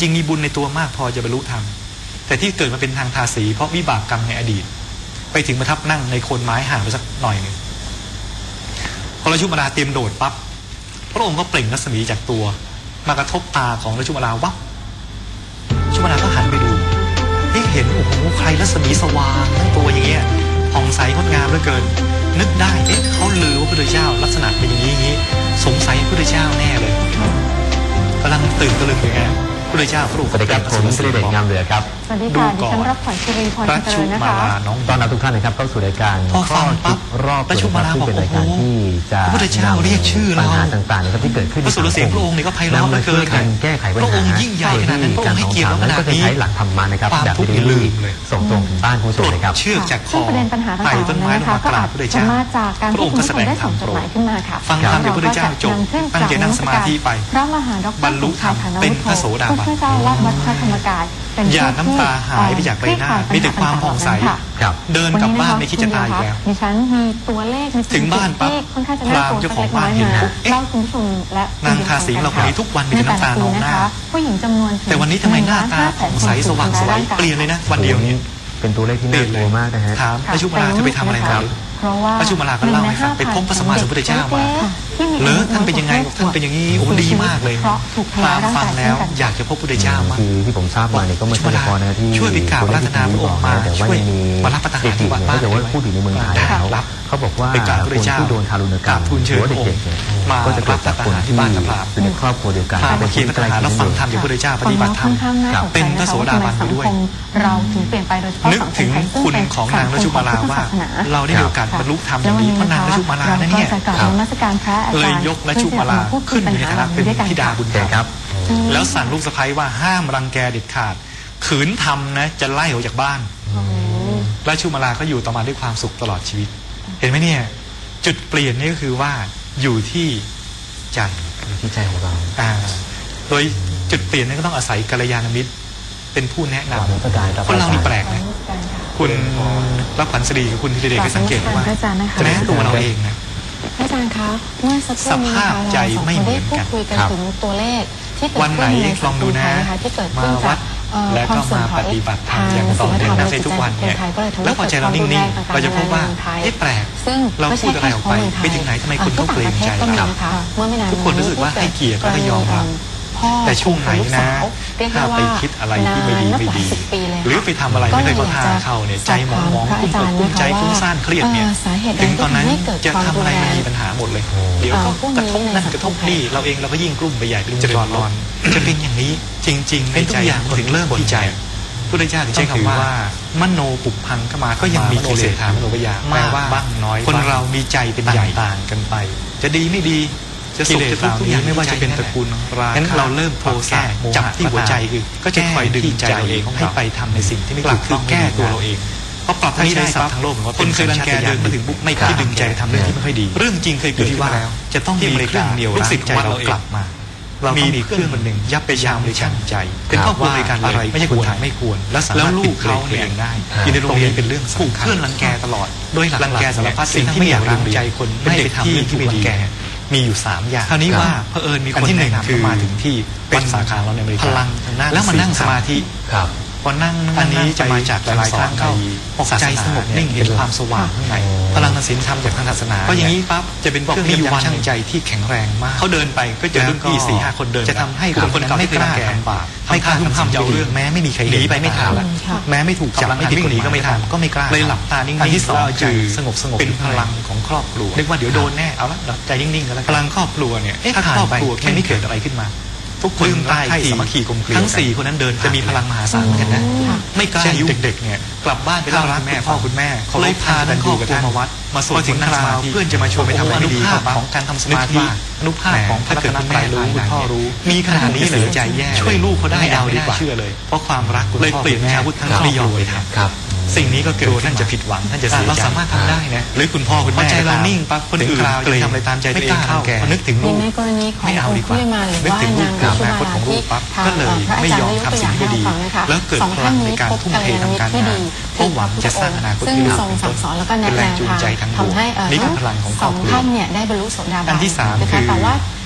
จริงมีบุญในตัวมากพอจะบรรลุธรรมแต่ที่เกิดมาเป็นทางทาสีเพราะวิบากกรรมในอดีตไปถึงประทับนั่งในโคนไม้ห่างไปสักหน่อยหนึ่งพอราชุมาลาเตรียมโดดปั๊บพระองค์ก็เปล่งรัศมีจากตัวมากระทบตาของราชุมาลาวับราชุมาลาก็หันไปดูเห็นโอ้โหใครรัศมีสว่างทั้งตัวอย่างเงี้ยผ่องใสงดงามเหลือเกินนึกได้เขาลือว่าพระพุทธเจ้าลักษณะเป็นอย่างนี้สงสัยพระพุทธเจ้าแน่เลยกำลังตื่นตะลึงอยู่ไงพระพุทธเจ้าพระองค์สวัสดีครับผมสิริเดชงามเหลือครับสวัสดีค่ะดิฉันรับขวัญสิริพรเจริญนะคะตอนรับทุกท่านนะครับเข้าสู่รายการข้อคิดรอบตัวนะครับที่เป็นรายการที่จะพระพุทธเจ้าเรียกชื่อเราปัญหาต่างๆนะครับที่เกิดขึ้นพระสุรเสียงพระองค์นี่ก็ไพเราะเหลือเกินการแก้ไขปัญหาพระองค์ยิ่งใหญ่ขนาดนั้นพระองค์ให้เกียรติเราขนาดนี้ก็จะใช้หลักธรรมะนะครับแบบที่ลืมส่งตรงถึงบ้านผู้ชมนะครับเชือกจากคอประเด็นปัญหาต่างๆนะคะก็อาจจะมาจากการที่คุณผู้ชมได้ส่งจดหมายขึ้นมาค่ะฟังธรรมจากพระพุทธเจ้าจบตั้งใจนั่งสมาธิไปพระมหาดรบรรลุธรรมเป็นพระโสดาบันเจ้าวัดพระธรรมกายหยาดน้ำตาหายไปจากใบหน้ามีแต่ความผ่องใสเดินกลับบ้านไม่คิดจะตายอีกแล้วดิฉันมีตัวเลขถึงบ้านปั๊บพรามเจ้าของบ้านเห็นปุ๊บเล่าคุณผู้ชมและนางทาสีเราคนนี้ทุกวันมีน้ำตานองหน้าผู้หญิงจำนวนแต่วันนี้ทำไมหน้าตาผ่องใสสว่างสวยเปลี่ยนเลยนะวันเดียวนี้เป็นตัวเลขที่น่ากลัวมากนะฮะถามราชุมาลาจะไปทำอะไรครับราชุมาลาก็เล่าให้ฟังไปพบพระสัมมาสัมพุทธเจ้ามาเหรอท่านเป็นยังไงท่านเป็นอย่างนี้โอ้ดีมากเลยฟังแล้วอยากจะพบพระพุทธเจ้ามากที่ผมทราบมาเนี่ยก็ไม่ใช่เฉพาะนะที่ช่วยวิกาพระราชนาพระองค์มาช่วยมารับประทานที่วัดบ้านแต่ว่าพูดถึงในเมืองไทยแล้วเขาบอกว่าคนที่โดนทารุณกรรมหรือว่าเด็กๆเนี่ยก็จะเกิดจากคนที่เป็นครอบครัวเดียวกันเป็นเคียงพัฒนาแล้วฟังธรรมจากพระพุทธเจ้าปฏิบัติธรรมเป็นพระโสดาบันไปด้วยเราถึงเปลี่ยนไปโดยเฉพาะนึกถึงคุณของนางราชุมาลาว่าเราได้มีโอกาสบรรลุธรรมอย่างนี้เพราะนางราชุมาลานั่นเนี่ยเลยยกราชุมาลาขึ้นในฐานะเป็นธิดาบุญธรรมครับแล้วสั่งลูกสะใภ้ว่าห้ามรังแกเด็ดขาดขืนทำนะจะไล่ออกจากบ้านราชุมาลาก็อยู่ต่อมาด้วยความสุขตลอดชีวิตเห็นไหมเนี่ยจุดเปลี่ยนนี่ก็คือว่าอยู่ที่ใจของเราโดยจุดเปลี่ยนนี่ก็ต้องอาศัยกัลยาณมิตรเป็นผู้แนะนำคนเรานี่แปลกนะคุณรับขวัญสิริกับคุณธีรเดชไปสังเกตว่าจะได้ตัวเราเองนะอาจารย์คะเมื่อสักครู่นี้เราสองคนได้พูดคุยกันถึงตัวเลขที่เกิดขึ้นในสังคมไทยนะคะที่เกิดขึ้นจากแล้วก็มาปฏิบัติธรรมอย่างต่อเนื่องในทุกวันเนี่ยแล้วพอใจเรานิ่งๆเราจะพบว่าแปลกเราพูดอะไรออกไปไปถึงไหนทำไมคนเขาเกรงใจเราทุกคนรู้สึกว่าให้เกียรติและยอมรับแต่ช่วงไหนนะถ้าไปคิดอะไรที่ไม่ดีหรือไปทำอะไรไม่เคยเข้าท่าเข้าเนี่ยใจมองกุ้มใจฟุ้งซ่านเครียดเนี่ยถึงตอนนั้นจะทำอะไรมันมีปัญหาหมดเลยเดี๋ยวก็กระทบนั่นกระทบนี่เราเองเราก็ยิ่งกลุ้มไปใหญ่เป็นจะร้อนจะเป็นอย่างนี้จริงๆเป็นทุกอย่างถึงเริ่มที่ใจพุทธเจ้าถึงใช้คำว่ามโนปุพพังขมาก็ยังมีกิเลสมโนปยาแปลว่าบ้างน้อยคนเรามีใจเป็นใหญ่ต่างกันไปจะดีไม่ดีจะสุขจะทุกข์ทุกอย่างไม่ว่าจะเป็นตระกูลราคะงั้นเราเริ่มโปรแก้จับที่หัวใจคือก็จะคอยดึงใจเราเองให้ไปทำในสิ่งที่ไม่ถูกต้องแก้ตัวเราเองพอปรับนี้ได้ปั๊บทั้งโลกเหมือนว่าคนเคยรังแกเดินมาถึงปุ๊บไม่คิดดึงใจทำเรื่องที่ไม่ค่อยดีเรื่องจริงเคยเกิดที่ว่าจะต้องมีเครื่องเหนี่ยวรั้งใจเรากลับมาเรามีเครื่องมันหนึ่งยับไปยามในชั้นใจเป็นครอบครัวในการอะไรไม่ใช่ควรไม่ควรแล้วลูกเขาเนี่ยได้อยู่ในโรงเรียนเป็นเรื่องถูกเพื่อนรังแกตลอดโดยรังแกสารพัดสิ่งที่ไม่อยากรังใจคนไม่ไปทำเรื่องที่ไม่ดีมีอยู่3อย่างคราวนี้ว่าเผอิญมีคนที่หนึ่งคือมาถึงที่เป็นสาขาเราในอเมริกาพลังแล้วมานั่งสมาธิพอนั่งอันนี้จะมาจากหลายๆทางเข้าใจสงบนิ่งเห็นความสว่างข้างในพลังศีลธรรมจากทางศาสนาก็อย่างนี้ปั๊บจะเป็นเครื่องมีวันชั่งใจที่แข็งแรงมากเขาเดินไปก็เจอรุ่นพี่4-5 คนเดินจะทำให้คนไม่กล้าทำบาปไม่กล้าทำเรื่องแม้ไม่มีใครหนีไปไม่ทันแม้ไม่ถูกจับไม่วิ่งหนีก็ไม่ทันก็ไม่กล้าเลยหลับตานิ่งๆอันที่2คือสงบเป็นพลังของครอบครัวนึกว่าเดี๋ยวโดนแน่เอาละใจนิ่งๆกันแล้วพลังครอบครัวเนี่ยถ้าครอบครัวแค่ไม่เกิดอะไรขึ้นมาทุกคนใต้สมัคคีกลมเกลียวทั้ง4คนนั้นเดินจะมีพลังมหาศาลกันนะไม่กล้ายุ่งเด็กๆเนี่ยกลับบ้านไปเล่ารักแม่พ่อคุณแม่เขาเลยพาทั้งครอบครัวมาวัดมาสวดถึงคราวเพื่อนจะมาชวนไปทำอะไรดีของการทำสมาธิอนุภาพของพระเกิดคุณแม่รู้คุณพ่อรู้มีขนาดนี้เลยใจแย่ช่วยลูกเขาได้เอาดีกว่าเชื่อเลยเพราะความรักเลยเปลี่ยนชาวพุทธทั้งไม่ยอมไปทำสิ่งนี้ก็เกิดท่านจะผิดหวังท่านจะเสียใจเราสามารถทำได้นะหรือคุณพ่อคุณแม่ใจเรานิ่งปั๊บคนอื่นจะทำอะไรตามใจตัวเองเข้านึกถึงลูกไม่เอาดีกว่านึกถึงลูกอนาคตของลูกปั๊บก็เลยไม่ยอมทำสิ่งที่ดีแล้วเกิดพลังในการทุ่มเททำการงานเพราะหวังจะสร้างอนาคตที่ดีเป็นแรงจูงใจทั้งดวงนี่คือพลังของครอบครัวท่านเนี่ยได้บรรลุโสดาบันอันที่3คือ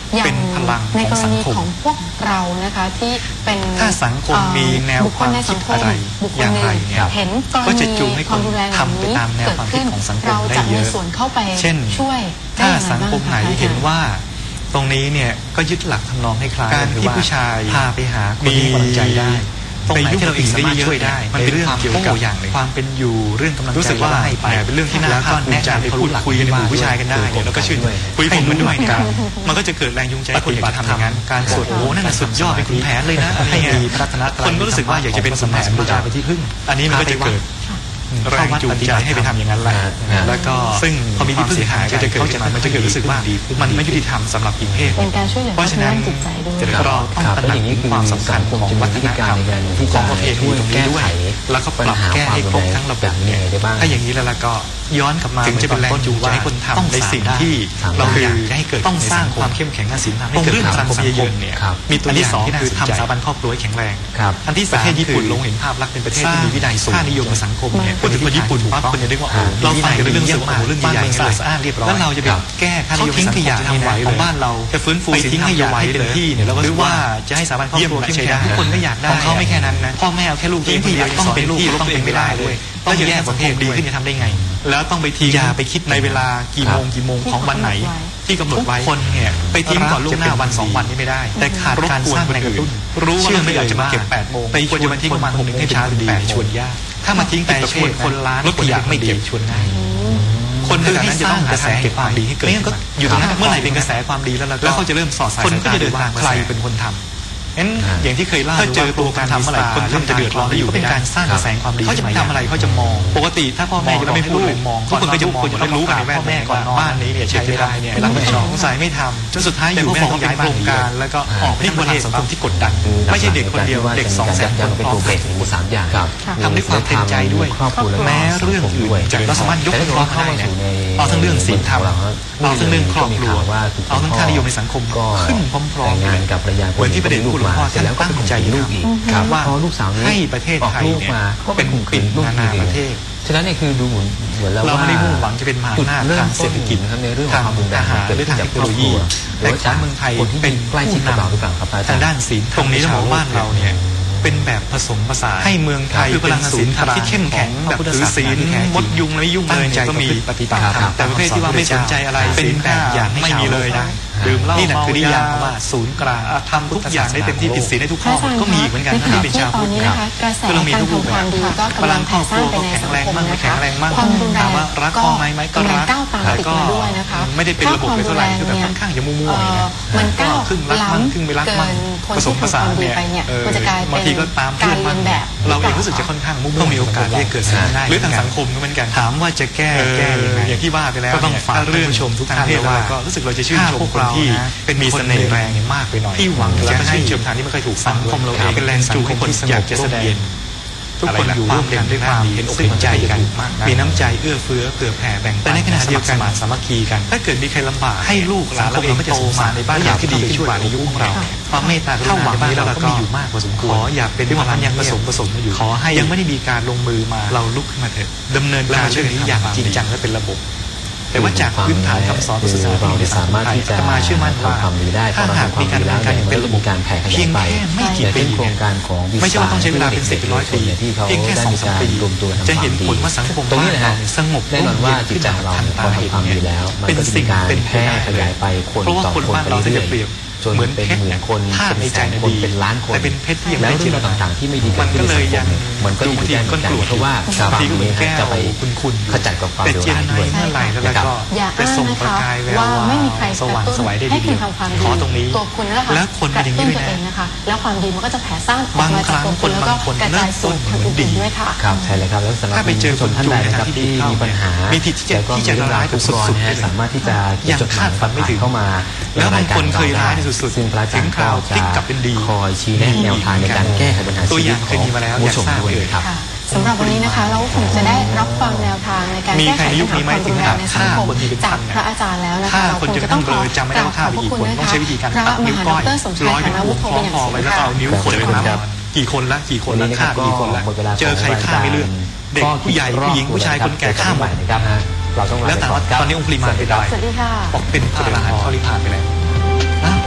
เป็นพลังในของกรสังณีคมของพวกเรานะคะที่เป็นถ้าสังคมมีแนวความคิดอะไรอย่างไรเนี่ยเห็นกรก็ณีจะจูงให้คความนรุนแรงทำไปตามแนวความคิดของสังคมเราได้จะเยมีอะส่วนเข้าไปเช่นช่วยถ้าสังคมไหนเห็นว่าตรงนี้เนี่ยก็ยึดหลักทำนองให้คล้ายการที่ผู้ชายพาไปหาคนที่วางใจได้ตรงไหนที่เราเองสามารถช่วยได้มันเป็นเรื่องเกี่ยวกับความเป็นอยู่เรื่องกำลังใจรู้สึกว่าให้ไปเป็นเรื่องที่น่าภาคภูมิใจให้พูดคุยกันในหมู่ผู้ชายกันได้เนี่ยแล้วก็ชื่นคุยผมกันด้วยเนี่ยมันก็จะเกิดแรงจูงใจคนอยากจะทำอย่างนั้นการสวดโอ้นั่นสุดยอดเป็นขุนแผนเลยนะให้มีพัฒนาคนก็รู้สึกว่าอยากจะเป็นขุนแผนบูชาไปที่พึ่งอันนี้มันก็จะเกิดแรงจูงใจให้ไปทำอย่างนั้นแหละแล้วก็ซึ่งพอมีที่พึ่งเสียหายก็จะเกิดมันจะเกิดรู้สึกว่ามันไม่ยุติธรรมสำหรับอีกเพศเป็นการช่วยเหลือเพราะฉะนั้นจิตใจด้วยเราต้องตระหนักถึงความสำคัญของวัฒนธรรมของประเพณีตรงนี้ด้วยแล้วก็ปรับแก้ให้ครบทั้งระบบเนี่ยถ้าอย่างนี้แล้วก็ย้อนกลับมาถึงจะเป็นแรงจูงใจให้คนทำในสิ่งที่เราอยากให้เกิดต้องสร้างความเข้มแข็งทางศีลธรรมให้เกิดเรื่องสังคมเยอะๆเนี่ยมีตัวอย่างที่คือทำสถาบันครอบครัวให้แข็งแรงอันที่ประเทศญี่ปุ่นลงเห็นภาพลักษณ์เป็นประเทศที่มีวินัยสูงค่านิยมในสังคมเนี่ยพูดถึงคนญี่ปุ่นปั๊บคนจะนึกว่าเราฟังแต่เรื่องสึกว่าเรื่องใหญ่ๆสะอาดเรียบร้อยแล้วเราจะไปแก้ค่านิยมสังคมจะทำไหวของบ้านเราจะฟื้นฟูทิ้งให้ไว้เต็มที่เนี่ยหรือว่าจะให้สถาบันครอบครัวเข้มแข็งทุกคนก็อยากได้ของเขาไม่แค่นั้นนะพ่อแม่เอาแค่ลูกที่อยากต้องเป็นลูกต้องเป็นไม่ได้ด้วยต้องแยกสังคมดีขึ้นจะทำได้ไงแล้วต้องไปทิ้งอย่าไปคิดในเวลากี่โมงของวันไหนที่กำหนดไว้คนเนี่ยไปทิ้งก่อนล่วงหน้าวัน2 วันนี่ไม่ได้แต่ขาดการสร้างแรงกระตุ้นรู้ว่าไม่อยากจะมาเก็บ8 โมงไปควรจะมาทิ้งประมาณ6 โมงให้ช้าถึง8 ชวนยากถ้ามาทิ้งแต่ชวนคนล้านรถขยะไม่เก็บชวนง่ายคนขนาดนั้นจะต้องกระแสแห่งความดีให้เกิดก็อยู่ตรงนั้นเมื่อไหร่เป็นกระแสความดีแล้วเขาจะเริ่มสอดสายคนก็จะเดินทางใครเป็นคนทำงั้นอย่างที่เคยเล่าถ้าเจอตัวการทำอะไรคนทำจะเดือดร้อนอยู่เป็นการสร้างกระแสความดีเขาจะทำอะไรเขาจะมองปกติถ้าพ่อแม่จะไม่พูดเลยมองทุกคนก็จะมองแล้วรู้กันในพ่อแม่ก่อนบ้านนี้เนี่ยใช้ไม่ได้เนี่ยรับผิดชอบสายไม่ทำจนสุดท้ายอยู่ไม่ต้องย้ายโครงการแล้วก็ออกไปที่ประเทศสังคมที่กดดันไม่ใช่เด็กคนเดียวเด็ก200,000 คนพร้อมกัน3 อย่างทำด้วยความเต็มใจด้วยแม้เรื่องอื่นจะเราสามารถยกร้องได้เนี่ยเอาทั้งเรื่องศีลธรรมเอาทั้งเรื่องครอบครัวเอาทั้งค่านิยมในสังคมขึ้นพร้อมๆกันเหมือนที่ประเด็นคุณหลวงพ่อท่านตั้งใจลูกอีกว่าลูกสาวให้ประเทศไทยเนี่ยเป็นปิ่นนานาประเทศฉะนั้นเนี่ยคือดูเหมือนแล้วว่าเราไม่ได้มุ่งหวังจะเป็นมหาอำนาจทางเศรษฐกิจในเรื่องของความรุนแรงหรือทางเทคโนโลยีแต่ของเมืองไทยเป็นใกล้ชิดกับเราหรือเปล่าครับทางด้านศีลตรงนี้เราบอกบ้านเราเนี่ยเป็นแบบผสมผสานให้เมืองไทยคือพลังศีลธรรมที่เข้มแข็งแบบถือศีลมดยุงไม่ยุ่งเลยก็มีปฏิบัติธรรมแต่ประเภทที่ว่าไม่สนใจอะไรเป็นแบบอย่างไม่มีเลยนะดื่มเหล้านี่แหละคือนิยามว่าศูนย์กลางทำทุกอย่างได้เต็มที่ผิดศีลได้ทุกข้อก็มีเหมือนกันที่เป็นชาวพุทธก็เรามีทุกรูปแบบพลังครอบครัวก็แข็งแรงมากไม่แข็งแรงมากถามว่ารักพ่อไหมก็รักแต่ก็ไม่ได้เป็นระบบไปเท่าไหร่คือแบบค่อนข้างจะมั่วๆนะมันก้าวครึ่งรักมั่งครึ่งไม่รักมั่งผสมผสานเนี่ยบางทีก็ตามเพื่อนมั่งเราเองรู้สึกจะค่อนข้างมุ่งต้องมีโอกาสที่จะเกิดสิ่งได้หรือทางสังคมก็เหมือนกันถามว่าจะแก้อย่างที่ว่าไปแล้วก็ต้องฝากเรื่องชมทุกท่านว่าก็รู้สึกเราจะชื่นชมคนที่เป็นมีเสน่ห์แรงมากไปหน่อยที่หวังจะให้ชื่นชมทางที่ไม่เคยถูกสังคมเราเองเป็นแรงจูงให้คนอยากจะแสดงทุกคนอยู่ร่วมกันด้วยความเห็นอกเห็นใจกันมีน้ำใจเอื้อเฟื้อเผื่อแผ่แบ่งปันแต่ในขณะเดียวกันสามัคคีกันถ้าเกิดมีใครลำบากให้ลูกหลานเราเองโตมาในบ้านอย่างที่ดีขึ้นกว่าในยุคของเราความเมตตากรุณาในบ้านเราก็มีอยู่มากพอสมควรขออย่าเป็นพลังยังผสมอยู่ขอให้ยังไม่ได้มีการลงมือมาเราลุกขึ้นมาเถอะดำเนินการเรื่องนี้อย่างจริงจังและเป็นระบบแต่ว่าจากพื้นฐานคำสอนพุทธศาสนาที่สามารถที่จะมาเชื่อมั่นว่าถ้าหากมีการดำเนินการอย่างเป็นระบบเพียงแค่ไม่กี่ปีโครงการของไม่ใช่ว่าต้องใช้เวลาเป็น10 100 ปีเพียงแค่2-3 ปีจะเห็นผลว่าสังคมบ้านเราสงบแน่นอนว่าจิตใจเราพอทำความดีแล้วเป็นสิ่งเป็นแพร่ขยายไปคนต่อคนบ้านเราจะเปรียบเหมือนเพชรธาตุในใจดีเป็นล้านคนแต่เป็นเพชรที่ยังไม่เจริญต่างๆที่ไม่ดีมันก็เลยยังมันก็อยู่ที่ก้นกลุ่มเพราะว่าบางทีก็แก้จะไปคุณขจัดกับความเลวร้ายด้วยเมื่อไหร่แล้วก็ไปส่งประกายแวววาวสว่างสวยได้ดีขอตรงนี้แล้วคนเป็นอย่างนี้ด้วยนะแล้วความดีมันก็จะแผ่ซ่านบางครั้งคนบางคนเริ่มต้นเหมือนดีครับใช่เลยครับแล้วสำหรับผู้ชมท่านใดนะครับที่มีปัญหามีผิดที่จะร้ายสุดๆสามารถที่จะเขียนจดหมายฝันไม่ถึงเข้ามาแล้วบางคนเคยร้ายที่สุดซึ่งพระอาจารย์ก็จะคอยชี้แนะแนวทางในการแก้ไขปัญหาชีวิตของผู้ชมด้วยครับสำหรับวันนี้นะคะเราคงจะได้รับฟังแนวทางในการแก้ไขปัญหาความรุนแรงในสังคมจากพระอาจารย์แล้วนะคะเราคงจะต้องขอกราบขอบพระคุณนะคะพระมหาดรสมชายธนวุฒิเป็นอย่างสูงค่ะนิ้วขดไปนับกี่คนละฆ่ากี่คนละเจอใครฆ่าไม่เลือกเด็กผู้ใหญ่ผู้หญิงผู้ชายคนแก่ฆ่าหมดนะครับแล้วแต่ว่าตอนนี้องค์ปริมาณไปได้สวัสดีค่ะออกเป็นพระอรหันต์เข้านิพพานไปแล้ว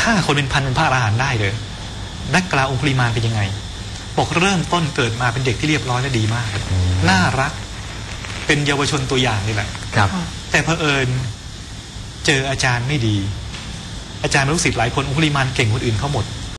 ฆ่าคนเป็นพันเป็นพระอรหันต์ได้เลยนักกล่าวองคุลิมานเป็นยังไงบอกเริ่มต้นเกิดมาเป็นเด็กที่เรียบร้อยและดีมากน่ารักเป็นเยาวชนตัวอย่างนี่แหละแต่เผอิญเจออาจารย์ไม่ดีอาจารย์ลูกศิษย์หลายคนองคุลิมานเก่งคนอื่นเขาหมด